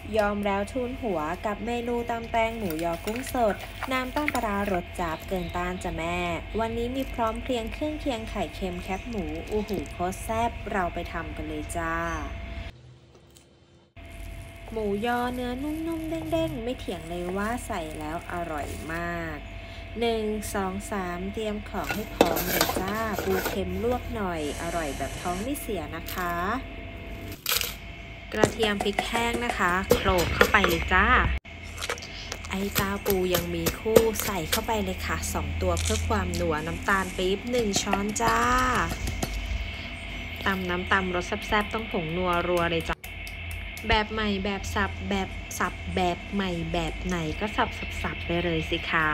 ยอมแล้วทูนหัวกับเมนูตำแตงหมูยอกุ้งสดน้ำต้มปลารสจัดเกินต้านจ้ะแม่วันนี้มีพร้อมเพรียงเครื่องเคียงไข่เค็มแคบหมูอู้หูโคตรแซ่บเราไปทำกันเลยจ้าหมูยอเนื้อนุ่มๆเด้งๆไม่เถียงเลยว่าใส่แล้วอร่อยมาก1 2 3เตรียมของให้พร้อมเลยจ้าปูเค็มลวกหน่อยอร่อยแบบท้องไม่เสียนะคะกระเทียมพริกแห้งนะคะโขลกเข้าไปเลยจ้าไอเจ้าปูยังมีคู่ใส่เข้าไปเลยค่ะ2ตัวเพื่อความหนัวน้ำตาลปี๊บ1ช้อนจ้าตำน้ำตำรสแซ่บๆต้องผงนัวรัวเลยจ้าแบบใหม่แบบสับแบบใหม่แบบไหนก็สับไปเลยสิคะ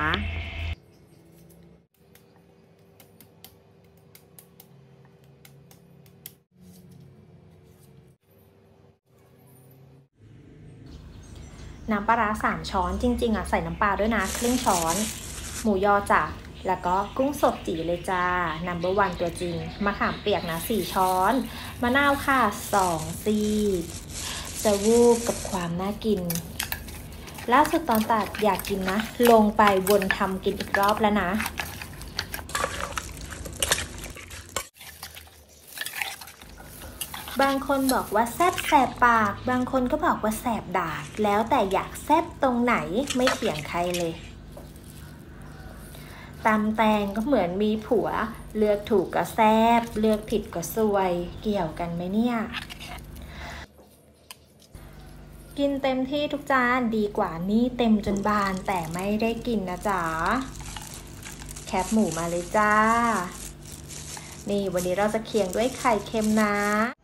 น้ำปลาร้า3 ช้อนจริงๆใส่น้ำปลาด้วยนะครึ่งช้อนหมูยอจ้ะแล้วก็กุ้งสดจีเลยจ้า No.1 ตัวจริงมะขามเปียกนะ4 ช้อนมะนาวค่ะ2 ซีจะวูบกับความน่ากินล่าสุดตอนตัดอยากกินนะลงไปวนทำกินอีกรอบแล้วนะบางคนบอกว่าแซ่บแสบปากบางคนก็บอกว่าแสบดากแล้วแต่อยากแซ่บตรงไหนไม่เถียงใครเลยตำแตงก็เหมือนมีผัวเลือกถูกก็แซ่บเลือกผิดก็ซวยเกี่ยวกันไหมเนี่ยกินเต็มที่ทุกจานดีกว่านี่เต็มจนบานแต่ไม่ได้กินนะจ๊ะแคบหมูมาเลยจ้านี่วันนี้เราจะเคียงด้วยไข่เค็มนะ